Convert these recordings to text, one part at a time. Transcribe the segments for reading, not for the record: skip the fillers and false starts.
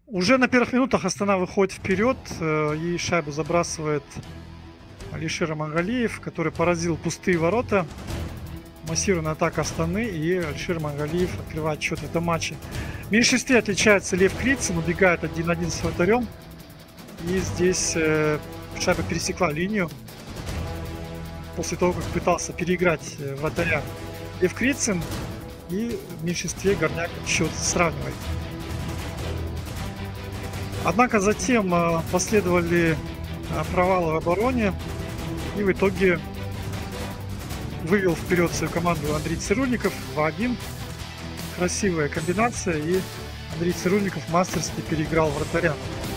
Уже на первых минутах Астана выходит вперед, и шайбу забрасывает Алишер Амангалиев, который поразил пустые ворота. Массированная атака Астаны, и Алишер Амангалиев открывает счет в этом матче. В меньшинстве отличается Лев Крицын, убегает 1-1 с вратарем. И здесь шайба пересекла линию после того, как пытался переиграть вратаря Лев Крицын. И в меньшинстве Горняк счет сравнивает. Однако затем последовали провалы в обороне, и в итоге вывел вперед свою команду Андрей Цирульников 2-1. Красивая комбинация, и Андрей Цирульников мастерски переиграл вратаря.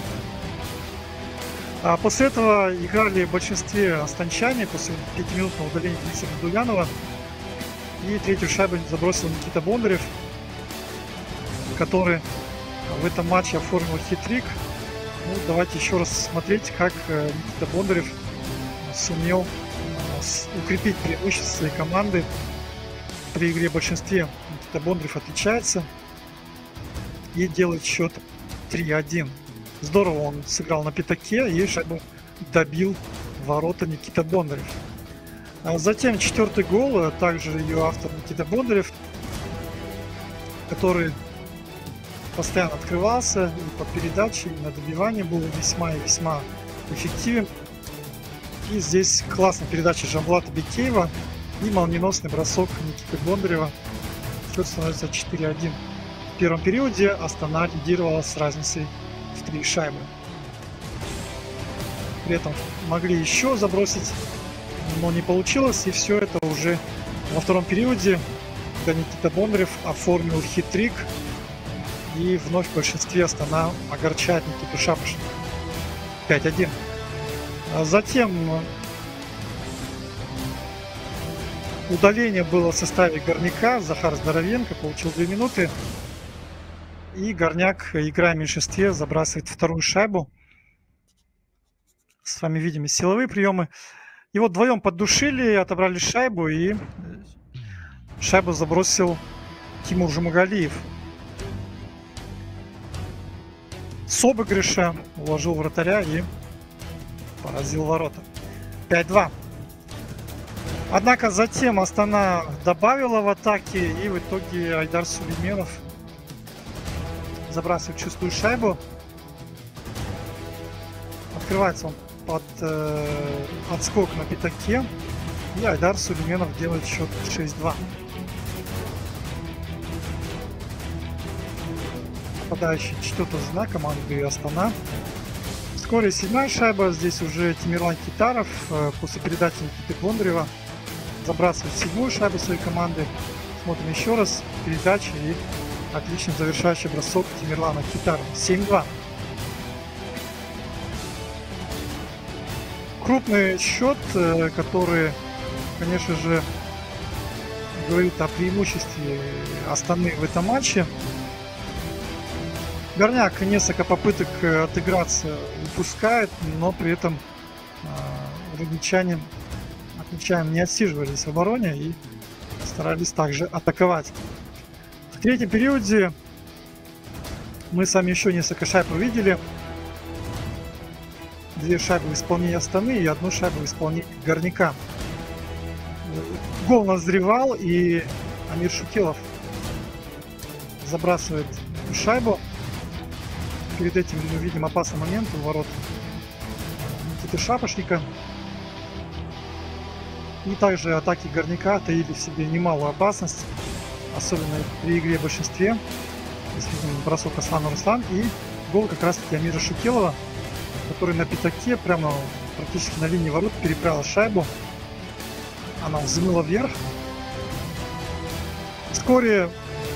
А после этого играли в большинстве астанчане после 5-минутного удаления Дениса Гудуянова. И третью шайбу забросил Никита Бондарев, который в этом матче оформил хитрик. Ну, давайте еще раз смотреть, как Никита Бондарев сумел укрепить преимущество своей команды при игре в большинстве. Никита Бондарев отличается и делает счет 3-1. Здорово он сыграл на пятаке и шайбу добил ворота Никита Бондарев. А затем четвертый гол, также ее автор Никита Бондарев, который постоянно открывался и по передаче, и на добивание был весьма и весьма эффективен. И здесь классная передача Жамбулата Бекеева и молниеносный бросок Никиты Бондарева. Счет становится 4-1. В первом периоде Астана лидировала с разницей в 3 шайбы. При этом могли еще забросить, но не получилось. И все это уже во втором периоде, когда Никита Бондарев оформил хитрик. И вновь в большинстве Астана огорчает Никиту Шапошника. 5-1. Затем удаление было в составе Горняка. Захар Здоровенко получил 2 минуты. И Горняк, играя в меньшинстве, забрасывает вторую шайбу. С вами видим силовые приемы. Его вдвоем поддушили, отобрали шайбу. И шайбу забросил Тимур Жумагалиев. С обыгрыша уложил вратаря и поразил ворота. 5-2. Однако затем Астана добавила в атаке, и в итоге Айдар Сулейменов забрасывает чистую шайбу. Открывается он под отскок на пятаке, и Айдар Сулейменов делает счет 6-2. Нападающий четвертого звена команды Астана. Вскоре 7-я шайба. Здесь уже Тимирлан Китаров после передачи Никиты Бондарева забрасывает 7-ю шайбу своей команды. Смотрим еще раз. Передача и отличный завершающий бросок Тимирлана Китарова. 7-2. Крупный счет, который, конечно же, говорит о преимуществе Астаны в этом матче. Горняк несколько попыток отыграться упускает, но при этом рудничане не отсиживались в обороне и старались также атаковать. В третьем периоде мы с вами еще несколько шайб увидели. 2 шайбы в исполнении Астаны и 1 шайбу в исполнении Горняка. Гол назревал, и Амир Шукелов забрасывает шайбу. Перед этим мы видим опасный момент у ворот Никиты Шапошника. И также атаки Горняка таили в себе немалую опасность, особенно при игре в большинстве. Здесь видим бросок Аслана Руслан и гол как раз таки Амира Шукелова, который на пятаке прямо практически на линии ворот переправил шайбу. Она взмыла вверх. Вскоре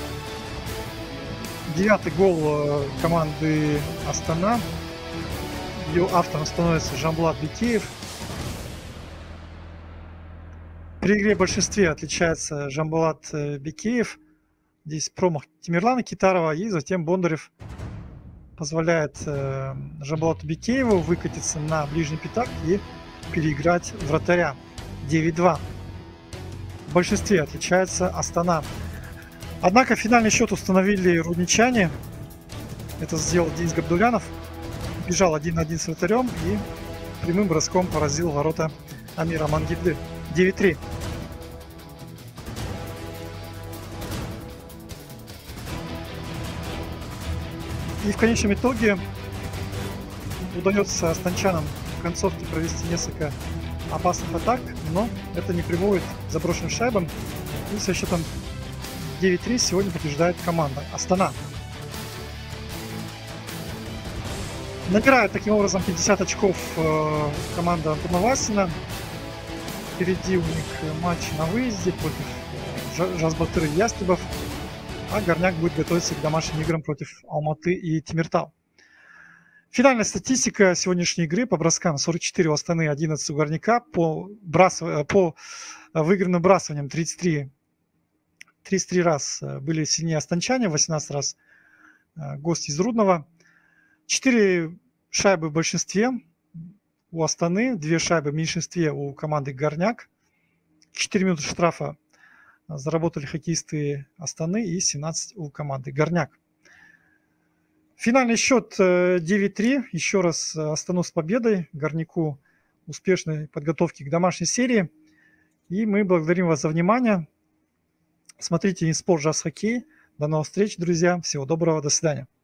9-й гол команды Астана. Ее автором становится Жамбулат Бекеев. При игре в большинстве отличается Жамбулат Бекеев. Здесь промах Тимирлана Китарова, и затем Бондарев позволяет Жамбулату Бекееву выкатиться на ближний пятак и переиграть вратаря. 9-2. В большинстве отличается Астана. Однако финальный счет установили рудничане. Это сделал Денис Габдулянов. Бежал 1-1 с вратарем и прямым броском поразил ворота Амира Мангиды. 9-3. И в конечном итоге удается астанчанам в концовке провести несколько опасных атак, но это не приводит к заброшенным шайбам. И со счетом 9-3 сегодня побеждает команда Астана. Набирает таким образом 50 очков команда Антона Васина. Впереди у них матч на выезде против Жазбатыры и Ястребов. А Горняк будет готовиться к домашним играм против Алматы и Тимиртау. Финальная статистика сегодняшней игры по броскам: 44 у Астаны, 11 у Горняка. По выигранным бросаниям 33 раз были сильнее астанчане, 18 раз гости из Рудного. 4 шайбы в большинстве у Астаны, 2 шайбы в меньшинстве у команды Горняк. 4 минуты штрафа заработали хоккеисты Астаны и 17 у команды Горняк. Финальный счет 9-3. Еще раз Астану с победой, Горняку успешной подготовки к домашней серии. И мы благодарим вас за внимание. Смотрите Инспорт Джаз Хоккей. До новых встреч, друзья. Всего доброго. До свидания.